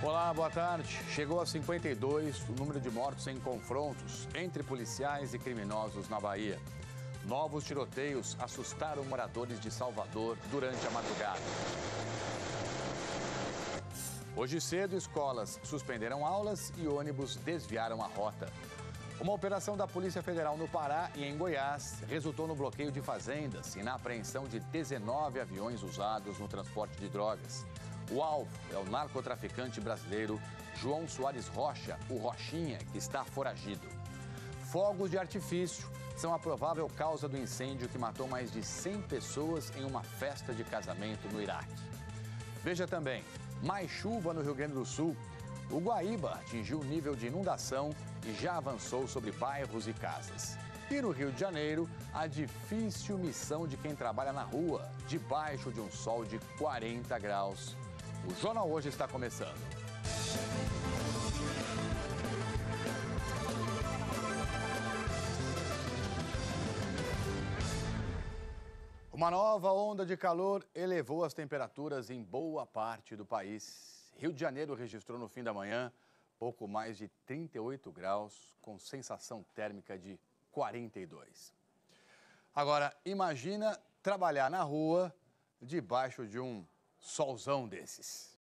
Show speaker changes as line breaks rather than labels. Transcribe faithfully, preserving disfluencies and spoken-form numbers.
Olá, boa tarde. Chegou a cinquenta e dois o número de mortos em confrontos entre policiais e criminosos na Bahia. Novos tiroteios assustaram moradores de Salvador durante a madrugada. Hoje cedo, escolas suspenderam aulas e ônibus desviaram a rota. Uma operação da Polícia Federal no Pará e em Goiás resultou no bloqueio de fazendas e na apreensão de dezenove aviões usados no transporte de drogas. O alvo é o narcotraficante brasileiro João Soares Rocha, o Rochinha, que está foragido. Fogos de artifício são a provável causa do incêndio que matou mais de cem pessoas em uma festa de casamento no Iraque. Veja também, mais chuva no Rio Grande do Sul. O Guaíba atingiu o nível de inundação e já avançou sobre bairros e casas. E no Rio de Janeiro, a difícil missão de quem trabalha na rua, debaixo de um sol de quarenta graus. O Jornal Hoje está começando. Uma nova onda de calor elevou as temperaturas em boa parte do país. Rio de Janeiro registrou no fim da manhã pouco mais de trinta e oito graus, com sensação térmica de quarenta e dois. Agora, imagina trabalhar na rua debaixo de um solzão desses.